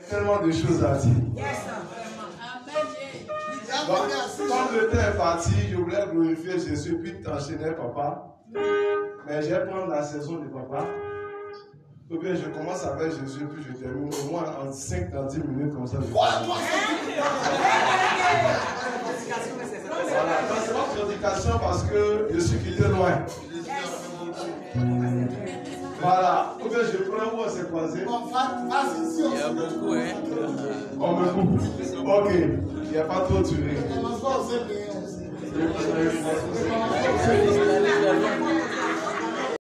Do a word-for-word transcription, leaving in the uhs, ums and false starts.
tellement de choses à dire. Donc, comme le temps est parti, je voulais glorifier Jésus puis t'enchaîner, papa. Mais je vais prendre la saison de papa. Ou bien je commence avec Jésus puis je termine au moins en cinq à dix minutes comme ça. Voilà, c'est ma prédication parce que je suis quitté loin. Voilà, ou bien je prends où on s'est croisé. Il y a beaucoup, hein. On me coupe. Ok, il n'y a pas trop duré.